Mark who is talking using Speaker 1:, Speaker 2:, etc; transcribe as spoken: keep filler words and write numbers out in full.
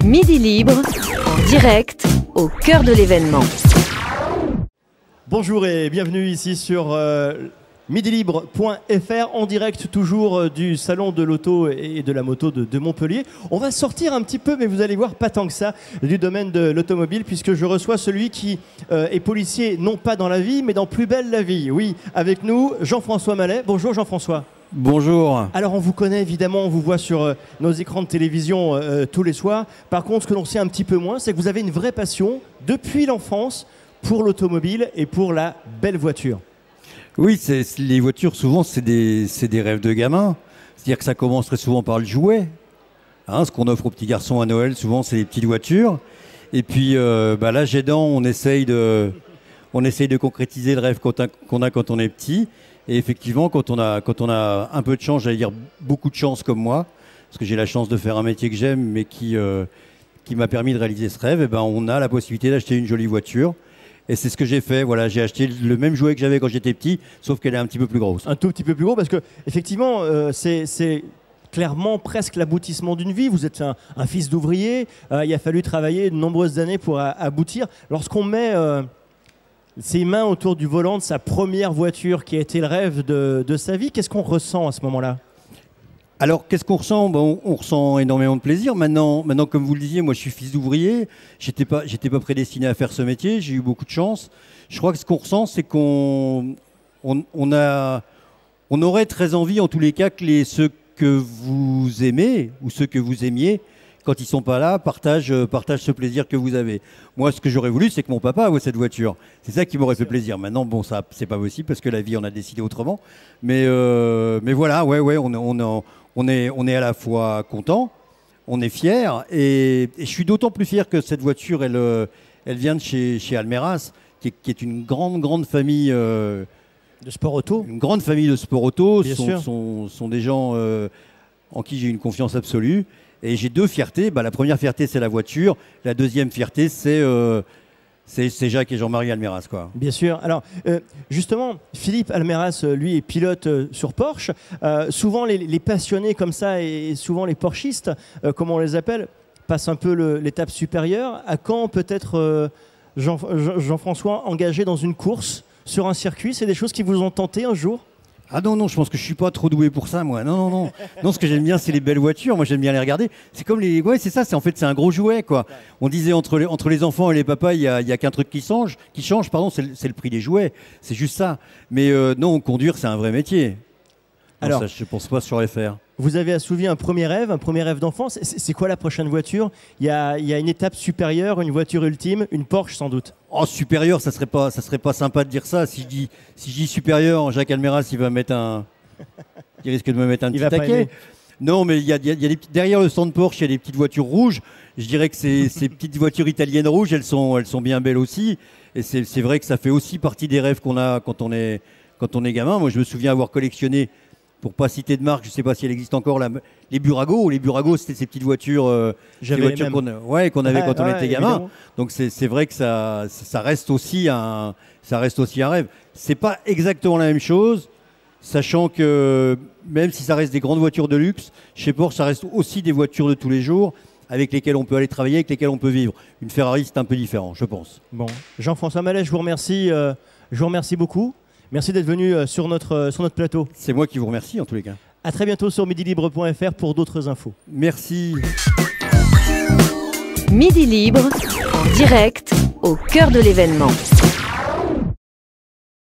Speaker 1: Midi Libre, en direct, au cœur de l'événement.
Speaker 2: Bonjour et bienvenue ici sur euh, midi libre point F R, en direct toujours euh, du salon de l'auto et de la moto de, de Montpellier. On va sortir un petit peu, mais vous allez voir, pas tant que ça, du domaine de l'automobile, puisque je reçois celui qui euh, est policier, non pas dans la vie, mais dans Plus belle la vie. Oui, avec nous, Jean-François Mallet. Bonjour Jean-François.
Speaker 3: Bonjour.
Speaker 2: Alors on vous connaît évidemment, on vous voit sur euh, nos écrans de télévision euh, tous les soirs. Par contre, ce que l'on sait un petit peu moins, c'est que vous avez une vraie passion depuis l'enfance pour l'automobile et pour la belle voiture.
Speaker 3: Oui, c'est, les voitures, souvent, c'est des, c'est des rêves de gamin. C'est-à-dire que ça commence très souvent par le jouet. Hein, ce qu'on offre aux petits garçons à Noël, souvent, c'est les petites voitures. Et puis, euh, bah, l'âge aidant, on essaye de, on essaye de concrétiser le rêve qu'on a, qu'on a quand on est petit. Et effectivement, quand on a, quand on a un peu de chance, j'allais dire beaucoup de chance comme moi, parce que j'ai la chance de faire un métier que j'aime, mais qui, euh, qui m'a permis de réaliser ce rêve, et ben, on a la possibilité d'acheter une jolie voiture. Et c'est ce que j'ai fait. Voilà, j'ai acheté le même jouet que j'avais quand j'étais petit, sauf qu'elle est un petit peu plus grosse.
Speaker 2: Un tout petit peu plus gros, parce que effectivement, euh, c'est, c'est clairement presque l'aboutissement d'une vie. Vous êtes un, un fils d'ouvrier. Euh, il a fallu travailler de nombreuses années pour a, aboutir. Lorsqu'on met euh, ses mains autour du volant de sa première voiture, qui a été le rêve de, de sa vie, qu'est-ce qu'on ressent à ce moment-là ?
Speaker 3: Alors, qu'est-ce qu'on ressent ? Bon, on, on ressent énormément de plaisir. Maintenant, maintenant, comme vous le disiez, moi, je suis fils d'ouvrier. J'étais pas, j'étais pas prédestiné à faire ce métier. J'ai eu beaucoup de chance. Je crois que ce qu'on ressent, c'est qu'on, on, on a, on aurait très envie, en tous les cas, que les, ceux que vous aimez ou ceux que vous aimiez, quand ils sont pas là, partagent, partagent ce plaisir que vous avez. Moi, ce que j'aurais voulu, c'est que mon papa ait cette voiture. C'est ça qui m'aurait fait plaisir. Maintenant, bon, ça, c'est pas possible parce que la vie en a décidé autrement. Mais, euh, mais voilà, ouais, ouais, on, on, on, on est, on est à la fois content, on est fier, et, et je suis d'autant plus fier que cette voiture, elle, elle vient de chez, chez Almeras, qui est, qui est une grande, grande famille euh,
Speaker 2: de sport auto.
Speaker 3: Une grande famille de sport auto.
Speaker 2: Bien
Speaker 3: sont,
Speaker 2: sûr.
Speaker 3: sont, sont des gens euh, en qui j'ai une confiance absolue. Et j'ai deux fiertés. Bah, la première fierté, c'est la voiture. La deuxième fierté, c'est euh, c'est, c'est Jacques et Jean-Marie Almeras, quoi.
Speaker 2: Bien sûr. Alors, euh, justement, Philippe Almeras, lui, est pilote euh, sur Porsche. Euh, souvent, les, les passionnés comme ça, et souvent les Porschistes, euh, comme on les appelle, passent un peu le, l'étape supérieure. À quand peut-être euh, Jean, Jean-François engagé dans une course sur un circuit ? C'est des choses qui vous ont tenté un jour ?
Speaker 3: Ah non, non, je pense que je suis pas trop doué pour ça, moi. Non, non, non. Non, ce que j'aime bien, c'est les belles voitures. Moi, j'aime bien les regarder. C'est comme les... Ouais, c'est ça. C'est, en fait, c'est un gros jouet, quoi. On disait entre les, entre les enfants et les papas, il y a, il y a qu'un truc qui change. Qui change, pardon, c'est le, c'est le prix des jouets. C'est juste ça. Mais euh, non, conduire, c'est un vrai métier. Non,
Speaker 2: alors,
Speaker 3: ça, je pense pas sur F R.
Speaker 2: Vous avez assouvi un premier rêve, un premier rêve d'enfance. C'est, c'est quoi la prochaine voiture ? Il y a, il y a une étape supérieure, une voiture ultime, une Porsche sans doute.
Speaker 3: Oh, supérieur, ça serait pas, ça serait pas sympa de dire ça. Si je dis, si je dis supérieur, Jacques Almeras, il va mettre un... Il risque de me mettre un
Speaker 2: il
Speaker 3: petit taquet. Non, mais il y a, il y a, il y a des, derrière le stand Porsche, il y a des petites voitures rouges. Je dirais que ces, ces petites voitures italiennes rouges, elles sont, elles sont bien belles aussi. Et c'est, c'est vrai que ça fait aussi partie des rêves qu'on a quand on est, quand on est gamin. Moi, je me souviens avoir collectionné, pour pas citer de marque, je sais pas si elle existe encore, la, les Burago. Les Burago, c'était ces petites voitures, euh,
Speaker 2: J'avais
Speaker 3: ces voitures qu'on, ouais, qu'on avait
Speaker 2: ouais,
Speaker 3: quand on
Speaker 2: ouais,
Speaker 3: était gamin.
Speaker 2: évidemment.
Speaker 3: Donc c'est, c'est vrai que ça, ça reste aussi un, ça reste aussi un rêve. C'est pas exactement la même chose. Sachant que même si ça reste des grandes voitures de luxe, chez Porsche, ça reste aussi des voitures de tous les jours avec lesquelles on peut aller travailler, avec lesquelles on peut vivre. Une Ferrari, c'est un peu différent, je pense.
Speaker 2: Bon, Jean-François Mallet, je vous remercie, euh, je vous remercie beaucoup. Merci d'être venu euh, sur, notre, euh, sur notre plateau.
Speaker 3: C'est moi qui vous remercie en tous les cas.
Speaker 2: À très bientôt sur midi libre point F R pour d'autres infos.
Speaker 3: Merci.
Speaker 1: Midi Libre, en direct, au cœur de l'événement.